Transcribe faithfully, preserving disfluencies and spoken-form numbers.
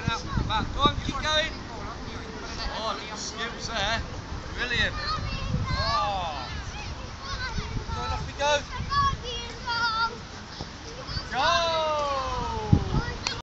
Back. Go on, keep going. Oh, look at the skills there. Brilliant.